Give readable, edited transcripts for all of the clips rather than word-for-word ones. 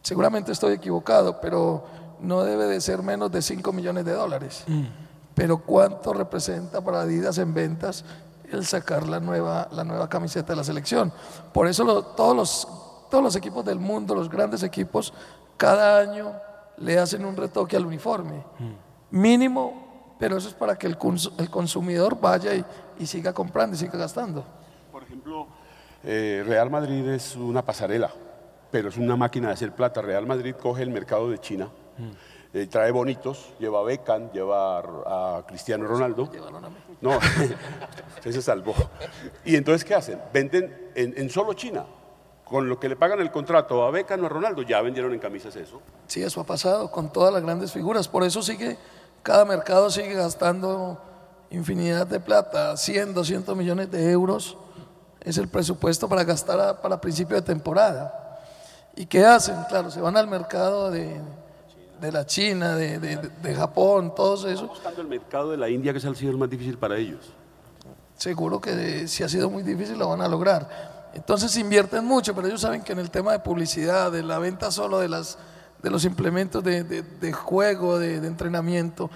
seguramente estoy equivocado, pero no debe de ser menos de 5 millones de dólares. Pero ¿cuánto representa para Adidas en ventas el sacar la nueva camiseta de la selección? Por eso todos los equipos del mundo, los grandes equipos, cada año le hacen un retoque al uniforme. Mínimo, pero eso es para que el consumidor vaya y siga comprando y siga gastando. Por ejemplo, Real Madrid es una pasarela, pero es una máquina de hacer plata. Real Madrid coge el mercado de China, trae bonitos, lleva a Beckham, lleva a Cristiano Ronaldo. No, usted se salvó. Y entonces, ¿qué hacen? Venden en solo China. Con lo que le pagan el contrato a Beckham o a Ronaldo, ya vendieron en camisas eso. Sí, eso ha pasado con todas las grandes figuras. Por eso cada mercado sigue gastando infinidad de plata, 100, 200 millones de euros es el presupuesto para gastar para principio de temporada. ¿Y qué hacen? Claro, se van al mercado de la China, de Japón, todos esos. Buscando el mercado de la India, que es el más difícil para ellos. Seguro que si ha sido muy difícil lo van a lograr. Entonces invierten mucho, pero ellos saben que en el tema de publicidad, de la venta solo de los implementos de juego, de entrenamiento,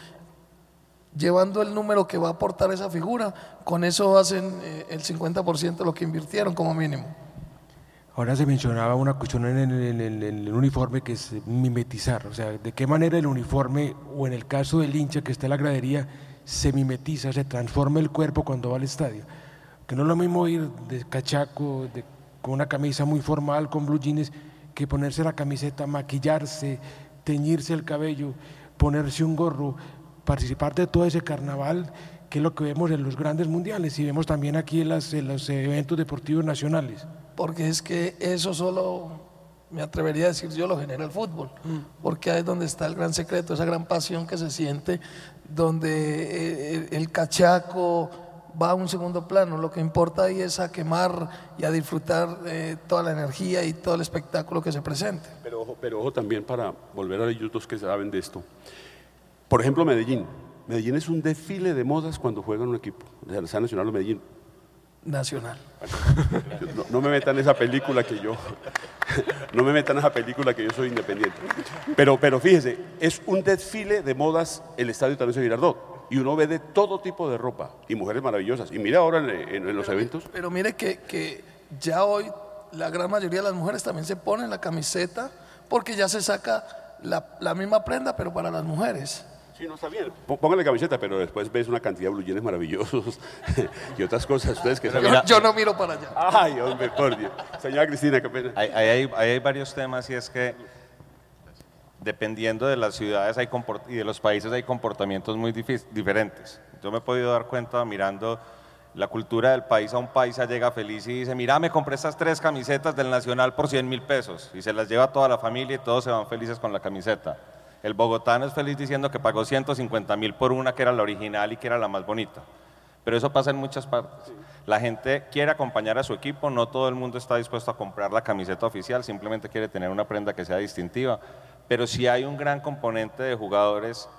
llevando el número que va a aportar esa figura, con eso hacen el 50% de lo que invirtieron como mínimo. Ahora se mencionaba una cuestión en el uniforme, que es mimetizar, o sea, de qué manera el uniforme, o en el caso del hincha que está en la gradería, se mimetiza, se transforma el cuerpo cuando va al estadio. Que no es lo mismo ir de cachaco, con una camisa muy formal, con blue jeans, que ponerse la camiseta, maquillarse, teñirse el cabello, ponerse un gorro, participar de todo ese carnaval, que es lo que vemos en los grandes mundiales y vemos también aquí en los eventos deportivos nacionales. Porque es que eso solo, me atrevería a decir yo, lo genera el fútbol, porque ahí es donde está el gran secreto, esa gran pasión que se siente, donde el cachaco va a un segundo plano. Lo que importa ahí es a quemar y a disfrutar toda la energía y todo el espectáculo que se presente. Pero ojo también, para volver a ellos dos que saben de esto. Por ejemplo, Medellín. Medellín es un desfile de modas cuando juega en un equipo. O sea, sea Nacional o Medellín. Nacional. No me metan en esa película que yo... No me metan en esa película que yo soy independiente. Pero fíjese, es un desfile de modas el Estadio Tanacio Girardot. Y uno ve de todo tipo de ropa y mujeres maravillosas. Y mira ahora en los eventos. Pero mire que ya hoy la gran mayoría de las mujeres también se ponen la camiseta, porque ya se saca la misma prenda, pero para las mujeres. Sí, no está bien. Póngale camiseta, pero después ves una cantidad de blue jeans maravillosos y otras cosas. Ustedes que saben. Yo no miro para allá. Ay, hombre, por Dios. Señora Cristina, qué pena. Hay varios temas, y es que dependiendo de las ciudades y de los países hay comportamientos muy diferentes. Yo me he podido dar cuenta mirando la cultura del país. A un paisa llega feliz y dice: mira, me compré estas 3 camisetas del Nacional por 100.000 pesos, y se las lleva a toda la familia y todos se van felices con la camiseta. El bogotano es feliz diciendo que pagó 150.000 por una que era la original y que era la más bonita. Pero eso pasa en muchas partes. La gente quiere acompañar a su equipo, no todo el mundo está dispuesto a comprar la camiseta oficial, simplemente quiere tener una prenda que sea distintiva. Pero sí hay un gran componente de jugadores,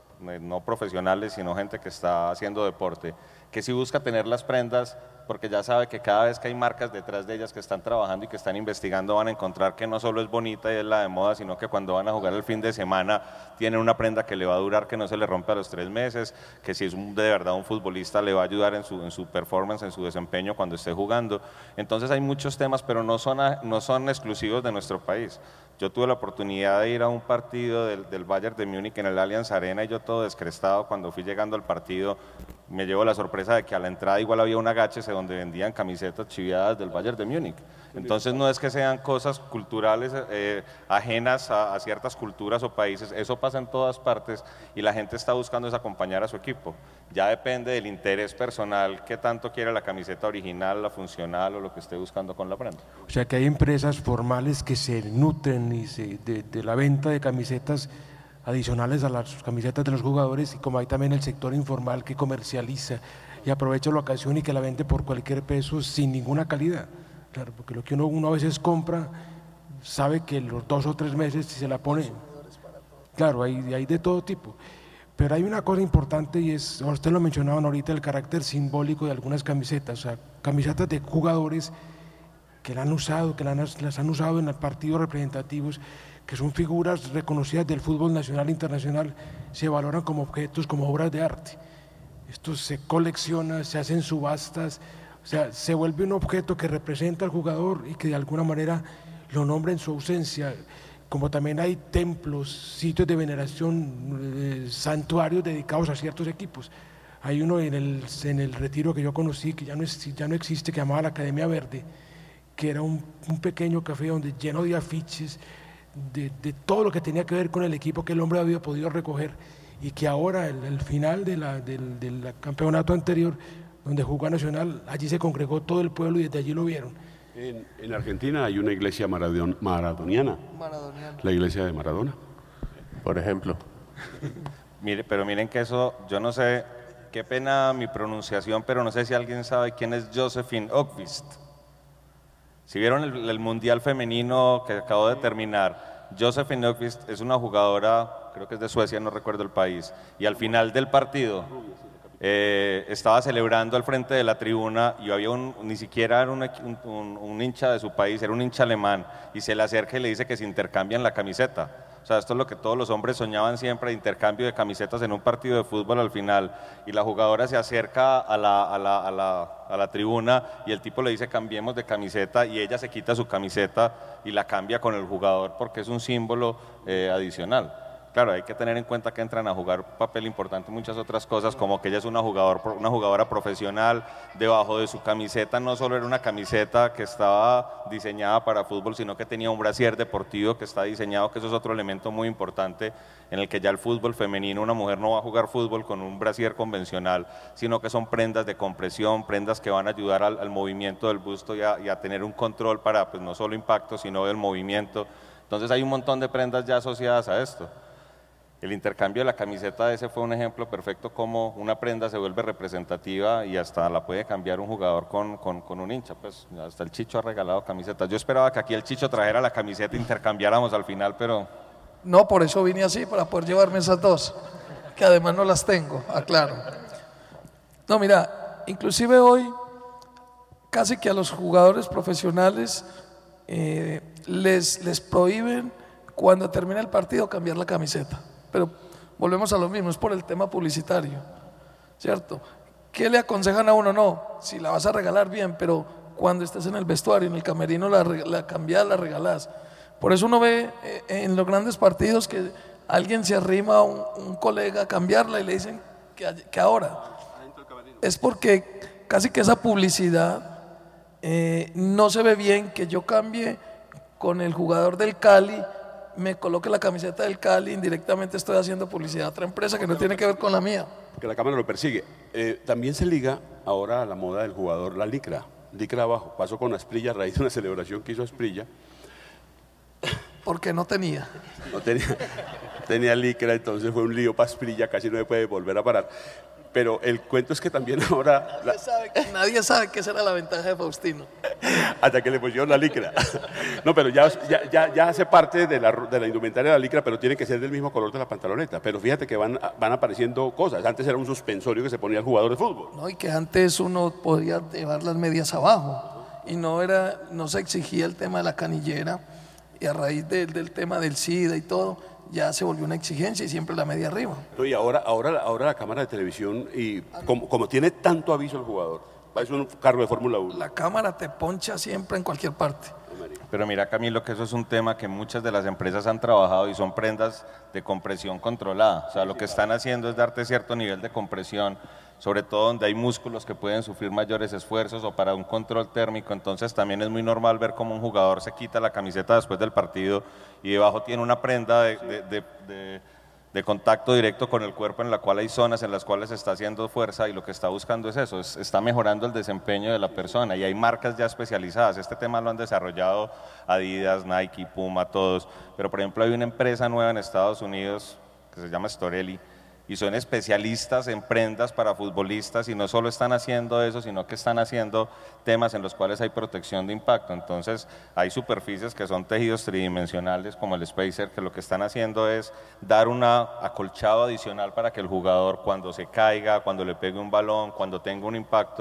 no profesionales, sino gente que está haciendo deporte, que sí busca tener las prendas porque ya sabe que cada vez que hay marcas detrás de ellas que están trabajando y que están investigando, van a encontrar que no solo es bonita y es la de moda, sino que cuando van a jugar el fin de semana tienen una prenda que le va a durar, que no se le rompe a los 3 meses, que si es de verdad un futbolista le va a ayudar en su performance, en su desempeño cuando esté jugando. Entonces hay muchos temas, pero no son exclusivos de nuestro país. Yo tuve la oportunidad de ir a un partido del Bayern de Múnich en el Allianz Arena, y yo todo descrestado, cuando fui llegando al partido me llevo la sorpresa de que a la entrada igual había un agáchese donde vendían camisetas chiviadas del Bayern de Múnich. Entonces no es que sean cosas culturales ajenas a ciertas culturas o países, eso pasa en todas partes y la gente está buscando es acompañar a su equipo. Ya depende del interés personal, qué tanto quiere la camiseta original, la funcional o lo que esté buscando con la prenda. O sea que hay empresas formales que se nutren de la venta de camisetas adicionales a las camisetas de los jugadores, y como hay también el sector informal que comercializa y aprovecha la ocasión y que la vende por cualquier peso sin ninguna calidad. Claro, porque lo que uno a veces compra, sabe que los 2 o 3 meses si se la pone, claro, hay de todo tipo. Pero hay una cosa importante, y es, usted lo mencionaban ahorita, el carácter simbólico de algunas camisetas, o sea, camisetas de jugadores que la han usado, las han usado en partidos representativos, que son figuras reconocidas del fútbol nacional e internacional, se valoran como objetos, como obras de arte. Esto se colecciona, se hacen subastas, o sea, se vuelve un objeto que representa al jugador y que de alguna manera lo nombra en su ausencia. Como también hay templos, sitios de veneración, santuarios dedicados a ciertos equipos. Hay uno en el Retiro que yo conocí, que ya no existe, que llamaba la Academia Verde, que era un pequeño café donde lleno de afiches, de todo lo que tenía que ver con el equipo que el hombre había podido recoger, y que ahora, el final del campeonato anterior, donde jugó Nacional, allí se congregó todo el pueblo y desde allí lo vieron. En Argentina hay una iglesia maradoniana, la iglesia de Maradona, por ejemplo. Pero miren que eso, yo no sé, qué pena mi pronunciación, pero no sé si alguien sabe quién es Josephine Öqvist. Si vieron el Mundial Femenino que acabo de terminar, Josephine Öqvist es una jugadora, creo que es de Suecia, no recuerdo el país, y al final del partido estaba celebrando al frente de la tribuna y había ni siquiera era un hincha de su país, era un hincha alemán, y se le acerca y le dice que se intercambian la camiseta. O sea, esto es lo que todos los hombres soñaban siempre, intercambio de camisetas en un partido de fútbol al final, y la jugadora se acerca a la tribuna y el tipo le dice cambiemos de camiseta, y ella se quita su camiseta y la cambia con el jugador porque es un símbolo adicional. Claro, hay que tener en cuenta que entran a jugar un papel importante muchas otras cosas, como que ella es una jugadora profesional. Debajo de su camiseta no solo era una camiseta que estaba diseñada para fútbol, sino que tenía un brasier deportivo que está diseñado, que eso es otro elemento muy importante, en el que ya el fútbol femenino, una mujer no va a jugar fútbol con un brasier convencional, sino que son prendas de compresión, prendas que van a ayudar al movimiento del busto y a tener un control para, pues, no solo impacto, sino del movimiento. Entonces hay un montón de prendas ya asociadas a esto. El intercambio de la camiseta ese fue un ejemplo perfecto como una prenda se vuelve representativa y hasta la puede cambiar un jugador con un hincha. Pues hasta el Chicho ha regalado camisetas. Yo esperaba que aquí el Chicho trajera la camiseta e intercambiáramos al final, pero... No, por eso vine así, para poder llevarme esas dos, que además no las tengo, aclaro. No, mira, inclusive hoy casi que a los jugadores profesionales les prohíben cuando termina el partido cambiar la camiseta. Pero volvemos a lo mismo, es por el tema publicitario, ¿cierto? ¿Qué le aconsejan a uno? No, si la vas a regalar bien, pero cuando estés en el vestuario, en el camerino, la cambias, la regalás. Por eso uno ve en los grandes partidos que alguien se arrima a un colega a cambiarla y le dicen que ahora. Es porque casi que esa publicidad no se ve bien que yo cambie con el jugador del Cali, me coloque la camiseta del Cali, indirectamente estoy haciendo publicidad a otra empresa que no tiene que ver con la mía. Que la cámara lo persigue. También se liga ahora a la moda del jugador la licra abajo. Pasó con Asprilla a raíz de una celebración que hizo Asprilla. Porque no tenía. No tenía licra, entonces fue un lío para Asprilla, casi no se puede volver a parar. Pero el cuento es que también ahora... Nadie sabe que esa era la ventaja de Faustino. Hasta que le pusieron la licra. No, pero ya hace parte de la indumentaria de la licra, pero tiene que ser del mismo color de la pantaloneta. Pero fíjate que van apareciendo cosas. Antes era un suspensorio que se ponía el jugador de fútbol. No, y que antes uno podía llevar las medias abajo y no se exigía el tema de la canillera, y a raíz del tema del SIDA y todo, ya se volvió una exigencia y siempre la media arriba. Y ahora la cámara de televisión, y como tiene tanto aviso el jugador, es un carro de Fórmula 1. La cámara te poncha siempre en cualquier parte. Pero mira, Camilo, que eso es un tema que muchas de las empresas han trabajado y son prendas de compresión controlada. O sea, lo que están haciendo es darte cierto nivel de compresión, sobre todo donde hay músculos que pueden sufrir mayores esfuerzos o para un control térmico. Entonces también es muy normal ver cómo un jugador se quita la camiseta después del partido y debajo tiene una prenda de contacto directo con el cuerpo, en la cual hay zonas en las cuales está haciendo fuerza, y lo que está buscando es eso, está mejorando el desempeño de la persona, y hay marcas ya especializadas. Este tema lo han desarrollado Adidas, Nike, Puma, todos, pero por ejemplo hay una empresa nueva en Estados Unidos que se llama Storelli, y son especialistas en prendas para futbolistas, y no solo están haciendo eso, sino que están haciendo temas en los cuales hay protección de impacto. Entonces hay superficies que son tejidos tridimensionales como el Spacer, que lo que están haciendo es dar un acolchado adicional para que el jugador, cuando se caiga, cuando le pegue un balón, cuando tenga un impacto,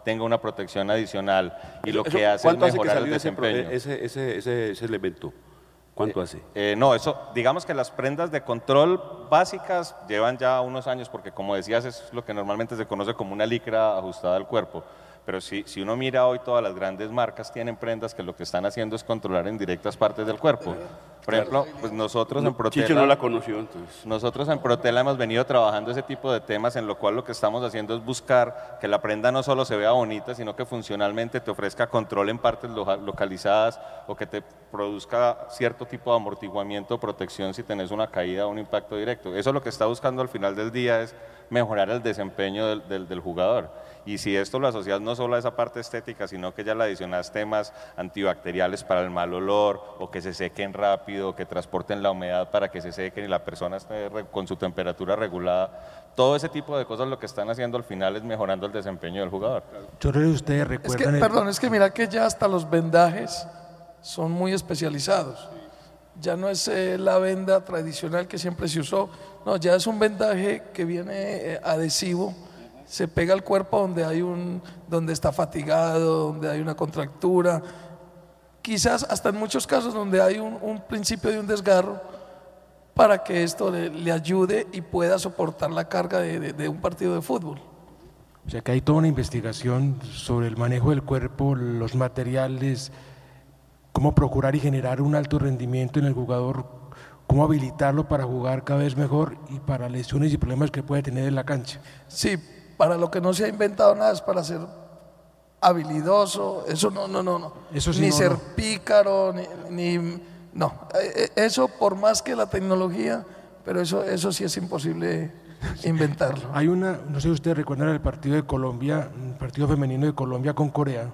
tenga una protección adicional y lo Eso, que hace es ¿cuánto hace que mejorar el salió desempeño. ese elemento? ¿Cuánto hace? No, eso, digamos que las prendas de control básicas llevan ya unos años, porque como decías, es lo que normalmente se conoce como una licra ajustada al cuerpo. Pero si uno mira hoy, todas las grandes marcas tienen prendas que lo que están haciendo es controlar en directas partes del cuerpo. Por ejemplo, pues nosotros en Protela... Chicho no la conoció, entonces. Nosotros en Protela hemos venido trabajando ese tipo de temas, en lo cual lo que estamos haciendo es buscar que la prenda no solo se vea bonita, sino que funcionalmente te ofrezca control en partes localizadas o que te produzca cierto tipo de amortiguamiento o protección si tenés una caída o un impacto directo. Eso lo que está buscando al final del día es mejorar el desempeño del jugador. Y si esto lo asocias no solo a esa parte estética, sino que ya le adicionas temas antibacteriales para el mal olor, o que se sequen rápido, o que transporten la humedad para que se sequen y la persona esté con su temperatura regulada, todo ese tipo de cosas lo que están haciendo al final es mejorando el desempeño del jugador. Yo creo que ustedes Es que, recuerdan... perdón, es que mira que ya hasta los vendajes son muy especializados. Ya no es la venda tradicional que siempre se usó, no, ya es un vendaje que viene adhesivo, se pega al cuerpo donde está fatigado, donde hay una contractura, quizás hasta en muchos casos donde hay un principio de un desgarro, para que esto le ayude y pueda soportar la carga de un partido de fútbol. O sea que hay toda una investigación sobre el manejo del cuerpo, los materiales, cómo procurar y generar un alto rendimiento en el jugador, cómo habilitarlo para jugar cada vez mejor y para lesiones y problemas que puede tener en la cancha. Sí, para lo que no se ha inventado nada es para ser habilidoso, eso no. Eso sí, ni no, ser no. pícaro, no. Eso por más que la tecnología, pero eso sí es imposible inventarlo. Hay no sé si ustedes recuerdan el partido de Colombia, el partido femenino de Colombia con Corea.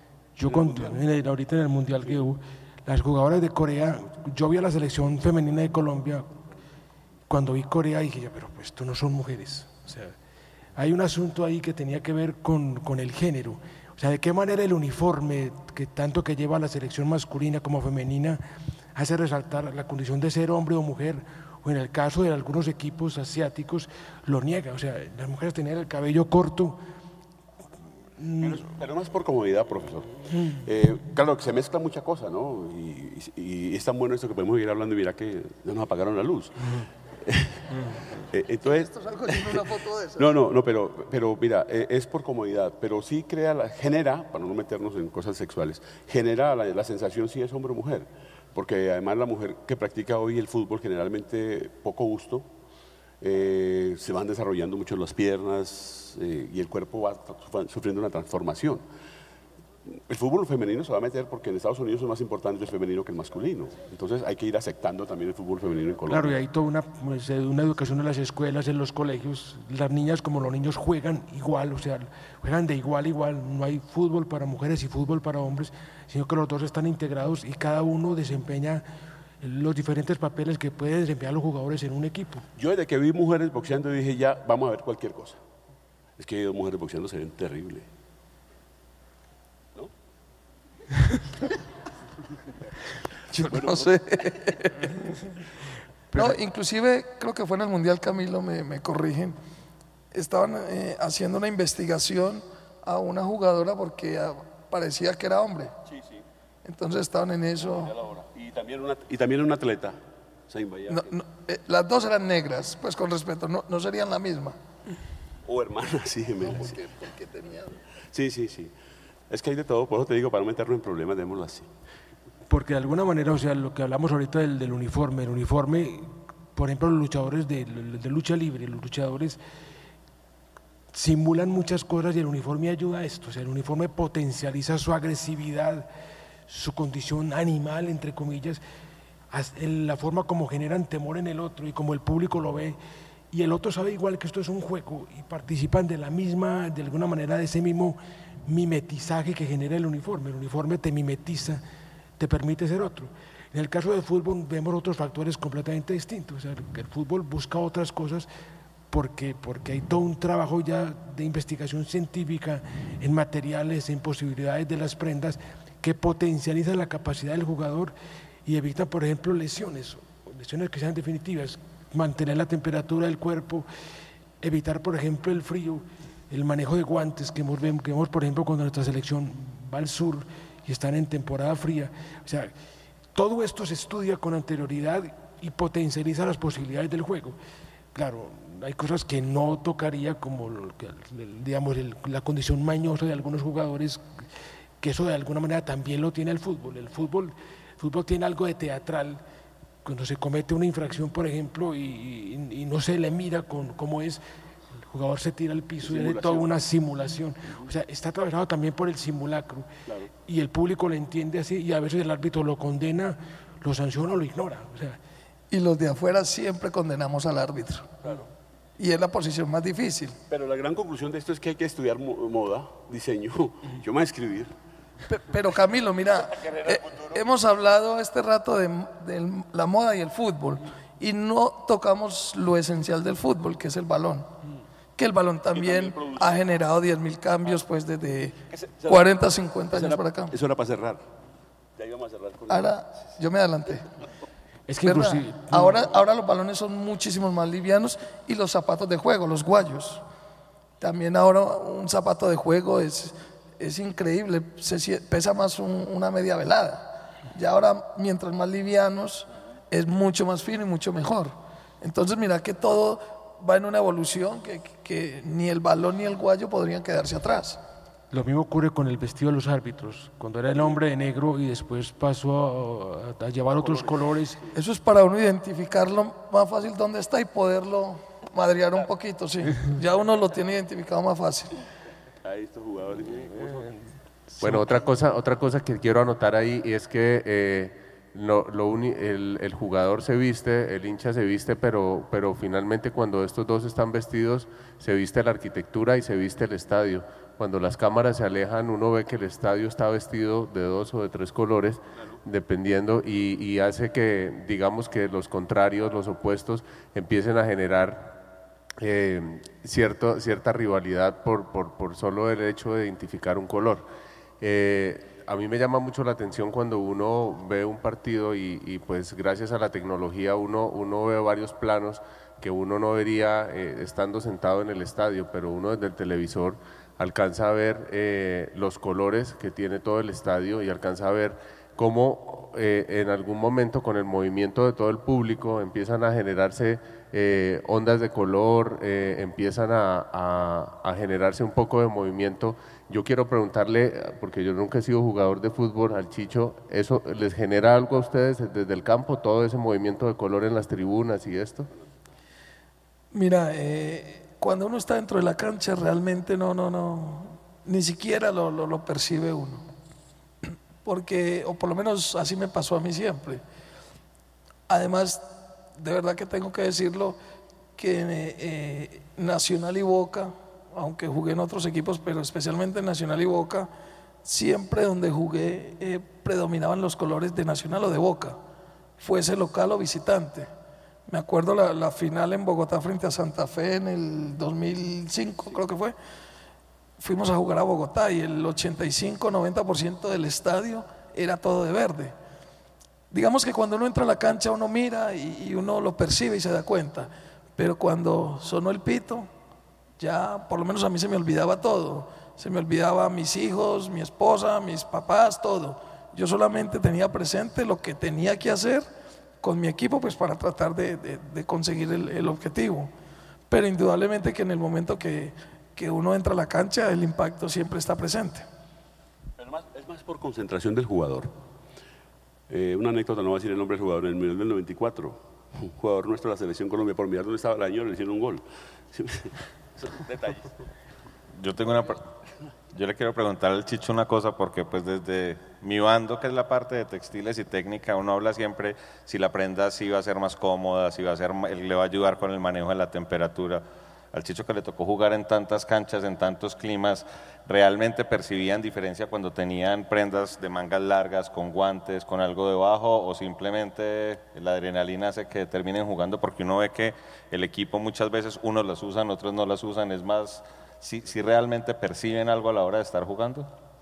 Ahorita en el Mundial que hubo, las jugadoras de Corea, yo vi a la selección femenina de Colombia, cuando vi Corea dije, ya, pero pues esto no son mujeres. O sea, hay un asunto ahí que tenía que ver con el género. O sea, de qué manera el uniforme, que tanto que lleva la selección masculina como femenina, hace resaltar la condición de ser hombre o mujer, o en el caso de algunos equipos asiáticos, lo niega. O sea, las mujeres tenían el cabello corto. Pero no es por comodidad, profesor. Claro, que se mezcla mucha cosa, ¿no? Y es tan bueno esto que podemos ir hablando y mira que ya nos apagaron la luz. Entonces, Una foto de esa. no, pero mira, es por comodidad, pero sí genera, para no meternos en cosas sexuales, genera la sensación si es hombre o mujer, porque además la mujer que practica hoy el fútbol generalmente poco gusto, se van desarrollando mucho las piernas y el cuerpo va sufriendo una transformación. El fútbol femenino se va a meter porque en Estados Unidos es más importante el femenino que el masculino. Entonces hay que ir aceptando también el fútbol femenino en Colombia. Claro, y hay toda una educación en las escuelas, en los colegios. Las niñas como los niños juegan igual, o sea, juegan de igual a igual. No hay fútbol para mujeres y fútbol para hombres, sino que los dos están integrados y cada uno desempeña los diferentes papeles que pueden desempeñar los jugadores en un equipo. Yo desde que vi mujeres boxeando dije, ya, vamos a ver cualquier cosa. Es que dos mujeres boxeando se ven terrible. ¿No? Yo no sé. No, inclusive creo que fue en el Mundial, Camilo, me corrigen. Estaban haciendo una investigación a una jugadora porque parecía que era hombre. Sí. Entonces estaban en eso. Y también un atleta. Las dos eran negras, pues con respeto, no serían la misma. O hermanas, sí, gemelas. Porque tenían... Sí. Es que hay de todo, por eso te digo, para no meternos en problemas, démoslo así. Porque de alguna manera, o sea, lo que hablamos ahorita del uniforme, el uniforme, por ejemplo, los luchadores de lucha libre, los luchadores simulan muchas cosas y el uniforme ayuda a esto. O sea, el uniforme potencializa su agresividad, su condición animal, entre comillas, la forma como generan temor en el otro y como el público lo ve. Y el otro sabe igual que esto es un juego y participan de alguna manera, de ese mismo mimetizaje que genera el uniforme. El uniforme te mimetiza, te permite ser otro. En el caso del fútbol vemos otros factores completamente distintos. O sea, que el fútbol busca otras cosas porque hay todo un trabajo ya de investigación científica en materiales, en posibilidades de las prendas que potencializan la capacidad del jugador y evitan, por ejemplo, lesiones que sean definitivas. Mantener la temperatura del cuerpo, evitar, por ejemplo, el frío. el manejo de guantes que vemos, por ejemplo, cuando nuestra selección va al sur y están en temporada fría. O sea, todo esto se estudia con anterioridad y potencializa las posibilidades del juego. Claro, hay cosas que no tocaría, como digamos, la condición mañosa de algunos jugadores, que eso de alguna manera también lo tiene el fútbol. El fútbol tiene algo de teatral. Cuando se comete una infracción, por ejemplo, y no se le mira cómo es, el jugador se tira al piso y es toda una simulación. O sea, está atravesado también por el simulacro. Claro. Y el público lo entiende así, y a veces el árbitro lo condena, lo sanciona o lo ignora. O sea, y los de afuera siempre condenamos al árbitro. Claro. Y es la posición más difícil. Pero la gran conclusión de esto es que hay que estudiar moda, diseño. Yo me voy a escribir. Pero Camilo, mira, hemos hablado este rato de la moda y el fútbol y no tocamos lo esencial del fútbol, que es el balón. Que el balón también ha generado 10.000 cambios pues desde 40, 50 años para acá. Eso era para cerrar. Ya íbamos a cerrar. Ahora, yo me adelanté. Es que inclusive, ahora los balones son muchísimos más livianos y los zapatos de juego, los guayos. También ahora un zapato de juego es increíble, pesa más una media velada. Y ahora, mientras más livianos, es mucho más fino y mucho mejor. Entonces, mira que todo va en una evolución que ni el balón ni el guayo podrían quedarse atrás. Lo mismo ocurre con el vestido de los árbitros. Cuando era el hombre de negro y después pasó a llevar otros colores. Eso es para uno identificarlo más fácil dónde está y poderlo madrear un poquito, sí. Ya uno lo tiene identificado más fácil. Ahí estos jugadores. Bueno, otra cosa que quiero anotar ahí es que el jugador se viste, el hincha se viste, pero finalmente cuando estos dos están vestidos, se viste la arquitectura y se viste el estadio. Cuando las cámaras se alejan, uno ve que el estadio está vestido de 2 o de 3 colores, dependiendo, y hace que, digamos, que los contrarios, los opuestos, empiecen a generar cierta rivalidad por solo el hecho de identificar un color. A mí me llama mucho la atención cuando uno ve un partido y pues gracias a la tecnología uno ve varios planos que uno no vería estando sentado en el estadio, pero uno desde el televisor alcanza a ver los colores que tiene todo el estadio y alcanza a ver cómo en algún momento con el movimiento de todo el público empiezan a generarse ondas de color, empiezan a generarse un poco de movimiento. Yo quiero preguntarle, porque yo nunca he sido jugador de fútbol, al Chicho, ¿eso les genera algo a ustedes desde el campo, todo ese movimiento de color en las tribunas y esto? Mira, cuando uno está dentro de la cancha realmente ni siquiera lo percibe uno. Porque, o por lo menos así me pasó a mí siempre. Además, de verdad que tengo que decirlo, que Nacional y Boca, aunque jugué en otros equipos, pero especialmente en Nacional y Boca, siempre donde jugué predominaban los colores de Nacional o de Boca, fuese local o visitante. Me acuerdo la final en Bogotá frente a Santa Fe en el 2005, creo que fue. Fuimos a jugar a Bogotá y el 85-90% del estadio era todo de verde. Digamos que cuando uno entra a la cancha uno mira y uno lo percibe y se da cuenta, pero cuando sonó el pito, ya por lo menos a mí se me olvidaba todo. Se me olvidaba mis hijos, mi esposa, mis papás, todo. Yo solamente tenía presente lo que tenía que hacer con mi equipo pues para tratar de conseguir el objetivo. Pero indudablemente que en el momento que uno entra a la cancha, el impacto siempre está presente. Pero es más por concentración del jugador. Una anécdota, no voy a decir el nombre del jugador, en el Mundial del 94, un jugador nuestro de la Selección Colombia, por mirar dónde estaba el año, le hicieron un gol. Son detalles. Yo le quiero preguntar al Chicho una cosa, porque pues desde mi bando, que es la parte de textiles y técnica, uno habla siempre si la prenda sí va a ser más cómoda, si le va a ayudar con el manejo de la temperatura. Al Chicho, que le tocó jugar en tantas canchas, en tantos climas, ¿realmente percibían diferencia cuando tenían prendas de mangas largas, con guantes, con algo debajo, o simplemente la adrenalina hace que terminen jugando? Porque uno ve que el equipo muchas veces unos las usan, otros no las usan. Es más, si realmente perciben algo a la hora de estar jugando.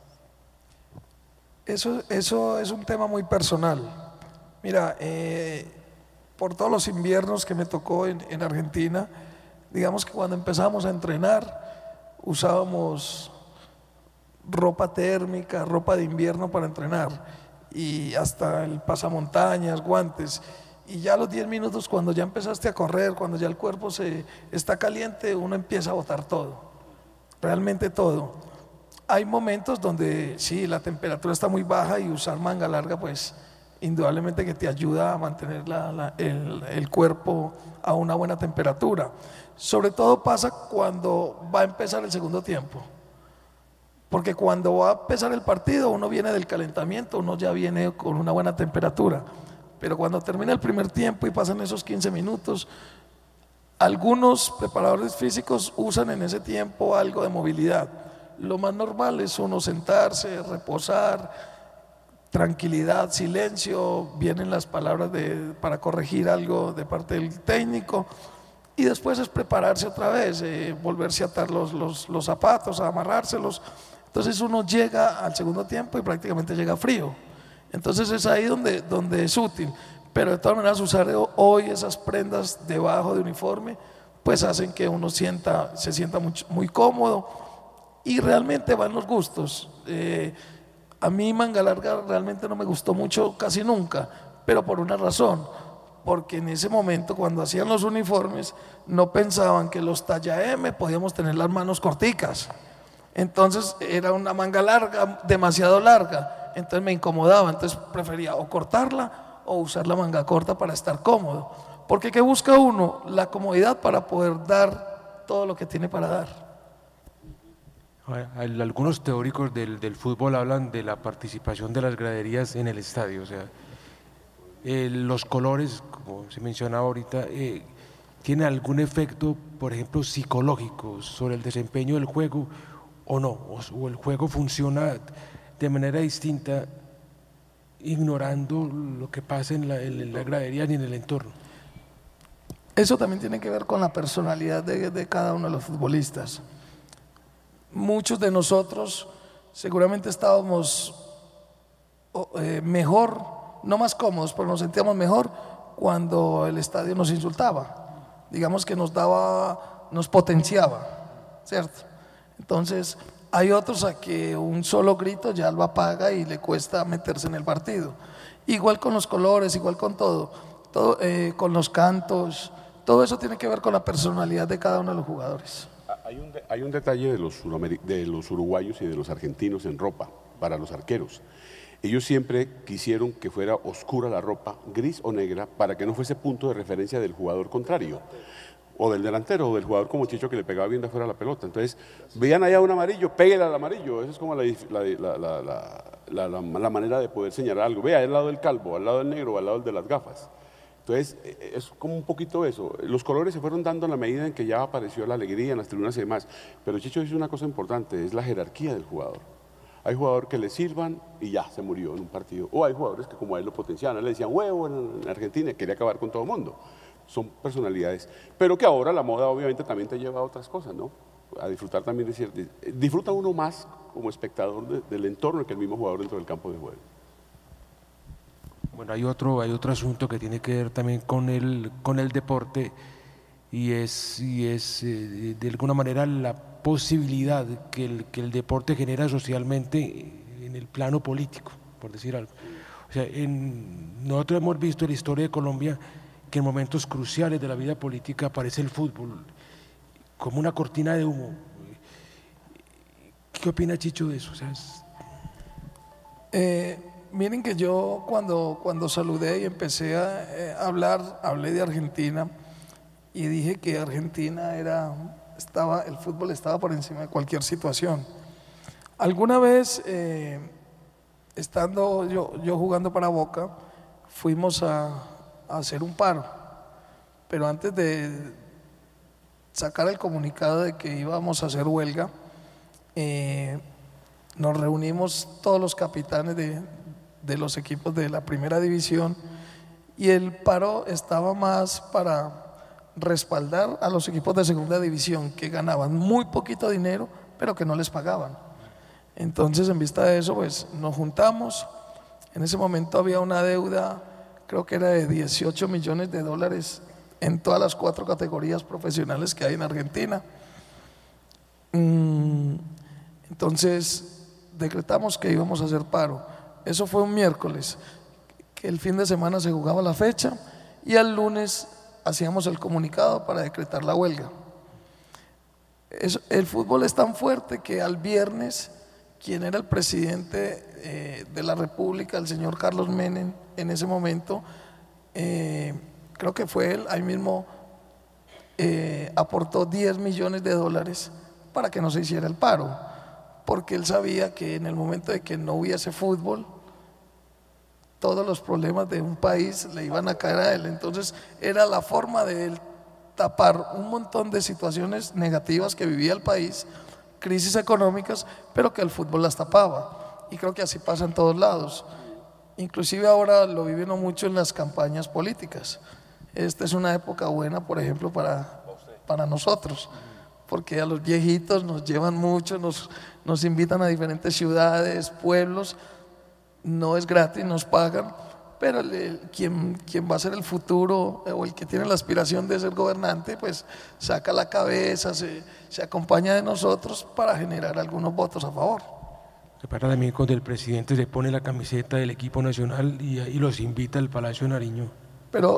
Eso es un tema muy personal. Mira, por todos los inviernos que me tocó en Argentina, digamos que cuando empezamos a entrenar, usábamos ropa térmica, ropa de invierno para entrenar y hasta el pasamontañas, guantes. Y ya a los 10 minutos, cuando ya empezaste a correr, cuando ya el cuerpo está caliente, uno empieza a botar todo, realmente todo. Hay momentos donde sí, la temperatura está muy baja y usar manga larga pues indudablemente que te ayuda a mantener el cuerpo a una buena temperatura. Sobre todo pasa cuando va a empezar el segundo tiempo. Porque cuando va a empezar el partido uno viene del calentamiento, uno ya viene con una buena temperatura. Pero cuando termina el primer tiempo y pasan esos 15 minutos, algunos preparadores físicos usan en ese tiempo algo de movilidad. Lo más normal es uno sentarse, reposar, tranquilidad, silencio, vienen las palabras para corregir algo de parte del técnico y después es prepararse otra vez, volverse a atar los zapatos, a amarrárselos. Entonces uno llega al segundo tiempo y prácticamente llega frío. Entonces es ahí donde es útil. Pero de todas maneras usar hoy esas prendas debajo de uniforme pues hacen que uno se sienta muy cómodo y realmente van los gustos. A mí manga larga realmente no me gustó mucho casi nunca, pero por una razón, porque en ese momento cuando hacían los uniformes no pensaban que los talla M podíamos tener las manos corticas. Entonces era una manga larga, demasiado larga, entonces me incomodaba, entonces prefería o cortarla o usar la manga corta para estar cómodo. Porque ¿qué busca uno? La comodidad para poder dar todo lo que tiene para dar. Algunos teóricos del fútbol hablan de la participación de las graderías en el estadio, o sea, los colores, como se mencionaba ahorita, ¿tienen algún efecto, por ejemplo, psicológico sobre el desempeño del juego o no? ¿O el juego funciona de manera distinta ignorando lo que pasa en la gradería ni en el entorno? Eso también tiene que ver con la personalidad de cada uno de los futbolistas. Muchos de nosotros seguramente estábamos mejor, no más cómodos, pero nos sentíamos mejor cuando el estadio nos insultaba. Digamos que nos potenciaba, ¿cierto? Entonces, hay otros a que un solo grito ya lo apaga y le cuesta meterse en el partido. Igual con los colores, igual con todo con los cantos, todo eso tiene que ver con la personalidad de cada uno de los jugadores. Hay un detalle de los uruguayos y de los argentinos en ropa, para los arqueros. Ellos siempre quisieron que fuera oscura la ropa, gris o negra, para que no fuese punto de referencia del jugador contrario, o del delantero, o del jugador como Chicho que le pegaba bien de afuera la pelota. Entonces, veían allá un amarillo, péguele al amarillo. Esa es como la manera de poder señalar algo. Vea, al lado del calvo, al lado del negro, al lado del de las gafas. Entonces, es como un poquito eso. Los colores se fueron dando en la medida en que ya apareció la alegría en las tribunas y demás. Pero Chicho dice una cosa importante, es la jerarquía del jugador. Hay jugadores que le sirvan y ya, se murió en un partido. O hay jugadores que como a él lo potenciaban, a él le decían huevo en Argentina, quería acabar con todo el mundo. Son personalidades. Pero que ahora la moda obviamente también te lleva a otras cosas, ¿no? A disfrutar también disfruta uno más como espectador del entorno que el mismo jugador dentro del campo de juego. Bueno, hay otro asunto que tiene que ver también con el deporte y es de alguna manera la posibilidad que el deporte genera socialmente en el plano político, por decir algo. O sea, nosotros hemos visto en la historia de Colombia que en momentos cruciales de la vida política aparece el fútbol como una cortina de humo. ¿Qué opina Chicho de eso? O sea, miren que yo cuando saludé y empecé a hablar, hablé de Argentina y dije que Argentina el fútbol estaba por encima de cualquier situación. Alguna vez, estando yo jugando para Boca, fuimos a hacer un paro, pero antes de sacar el comunicado de que íbamos a hacer huelga, nos reunimos todos los capitanes de los equipos de la primera división y el paro estaba más para respaldar a los equipos de segunda división que ganaban muy poquito dinero pero que no les pagaban. Entonces, en vista de eso, pues nos juntamos. En ese momento había una deuda, creo que era de $18 millones en todas las 4 categorías profesionales que hay en Argentina. Entonces decretamos que íbamos a hacer paro. Eso fue un miércoles, que el fin de semana se jugaba la fecha y al lunes hacíamos el comunicado para decretar la huelga. El fútbol es tan fuerte que al viernes, quien era el presidente de la República, el señor Carlos Menem, en ese momento, creo que fue él, ahí mismo aportó $10 millones para que no se hiciera el paro, porque él sabía que en el momento de que no hubiese fútbol, todos los problemas de un país le iban a caer a él. Entonces era la forma de él tapar un montón de situaciones negativas que vivía el país, crisis económicas, pero que el fútbol las tapaba. Y creo que así pasa en todos lados. Inclusive ahora lo viven mucho en las campañas políticas. Esta es una época buena, por ejemplo, para nosotros, porque a los viejitos nos llevan mucho, nos invitan a diferentes ciudades, pueblos, no es gratis, nos pagan, pero quien va a ser el futuro o el que tiene la aspiración de ser gobernante, pues saca la cabeza, se acompaña de nosotros para generar algunos votos a favor. Se para también cuando el presidente se pone la camiseta del equipo nacional y los invita al Palacio de Nariño. Pero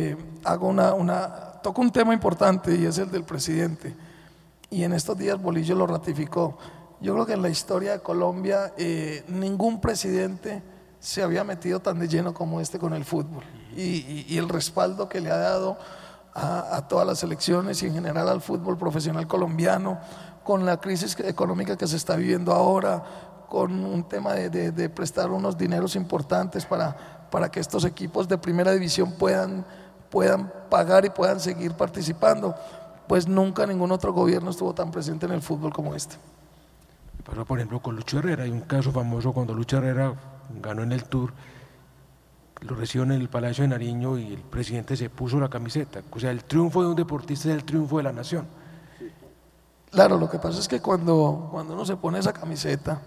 toco un tema importante y es el del presidente, y en estos días Bolillo lo ratificó. Yo creo que en la historia de Colombia ningún presidente se había metido tan de lleno como este con el fútbol, y el respaldo que le ha dado a todas las elecciones y en general al fútbol profesional colombiano, con la crisis económica que se está viviendo ahora, con un tema de prestar unos dineros importantes para que estos equipos de primera división puedan pagar y puedan seguir participando. Pues nunca ningún otro gobierno estuvo tan presente en el fútbol como este. Pasó, por ejemplo, con Lucho Herrera. Hay un caso famoso cuando Lucho Herrera ganó en el Tour, lo reciben en el Palacio de Nariño y el presidente se puso la camiseta. O sea, el triunfo de un deportista es el triunfo de la nación. Claro, lo que pasa es que cuando uno se pone esa camiseta,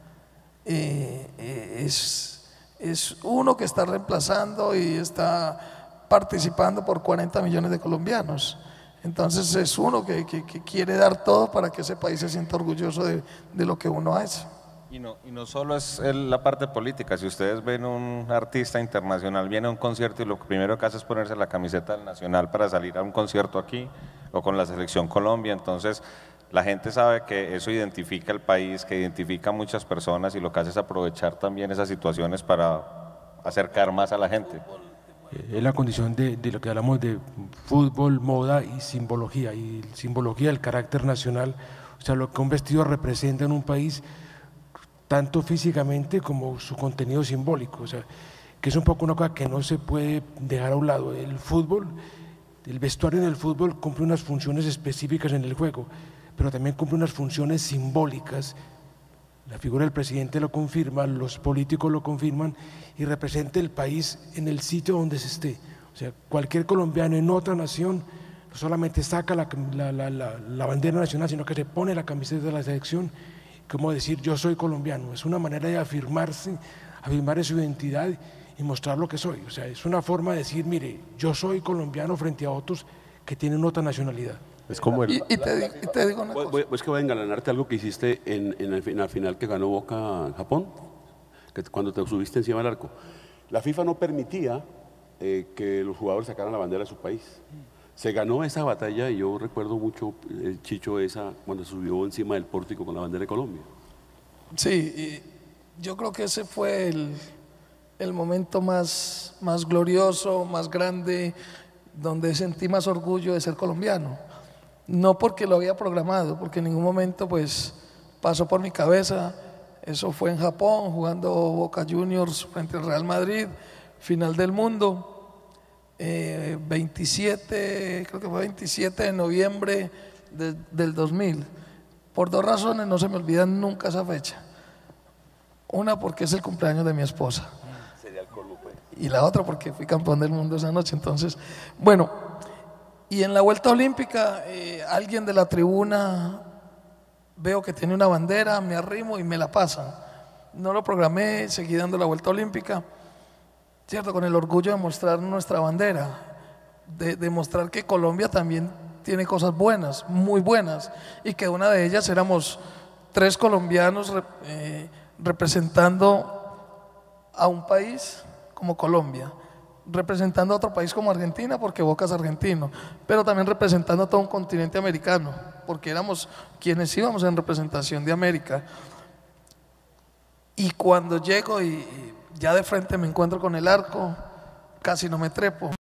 es uno que está reemplazando y está participando por 40 millones de colombianos. Entonces es uno que quiere dar todo para que ese país se sienta orgulloso de lo que uno hace. Y no solo es la parte política. Si ustedes ven un artista internacional, viene a un concierto y lo primero que hace es ponerse la camiseta del Nacional para salir a un concierto aquí o con la Selección Colombia. Entonces la gente sabe que eso identifica el país, que identifica a muchas personas, y lo que hace es aprovechar también esas situaciones para acercar más a la gente. Es la condición de lo que hablamos de fútbol, moda y simbología del carácter nacional. O sea, lo que un vestido representa en un país, tanto físicamente como su contenido simbólico. O sea, que es un poco una cosa que no se puede dejar a un lado. El fútbol, el vestuario en el fútbol cumple unas funciones específicas en el juego, pero también cumple unas funciones simbólicas. La figura del presidente lo confirma, los políticos lo confirman, y representa el país en el sitio donde se esté. O sea, cualquier colombiano en otra nación no solamente saca la bandera nacional, sino que se pone la camiseta de la selección, como decir yo soy colombiano. Es una manera de afirmarse, afirmar su identidad y mostrar lo que soy. O sea, es una forma de decir, mire, yo soy colombiano frente a otros que tienen otra nacionalidad. Es como el... Y te digo una cosa. Pues que voy a engalanarte algo que hiciste en la final que ganó Boca en Japón, que cuando te subiste encima del arco. La FIFA no permitía que los jugadores sacaran la bandera de su país. Se ganó esa batalla y yo recuerdo mucho el Chicho cuando subió encima del pórtico con la bandera de Colombia. Sí, y yo creo que ese fue el momento más glorioso, más grande, donde sentí más orgullo de ser colombiano. No porque lo había programado, porque en ningún momento pues pasó por mi cabeza. Eso fue en Japón, jugando Boca Juniors frente al Real Madrid, final del mundo, 27 de noviembre del 2000. Por dos razones no se me olvidan nunca esa fecha. Una, porque es el cumpleaños de mi esposa. Y la otra, porque fui campeón del mundo esa noche. Entonces, bueno, y en la vuelta olímpica, alguien de la tribuna, veo que tiene una bandera, me arrimo y me la pasan. No lo programé, seguí dando la vuelta olímpica, ¿cierto? Con el orgullo de mostrar nuestra bandera, de mostrar que Colombia también tiene cosas buenas, muy buenas, y que una de ellas éramos 3 colombianos representando a un país como Colombia, representando a otro país como Argentina, porque Boca es argentino, pero también representando a todo un continente americano, porque éramos quienes íbamos en representación de América. Y cuando llego y ya de frente me encuentro con el arco, casi no me trepo.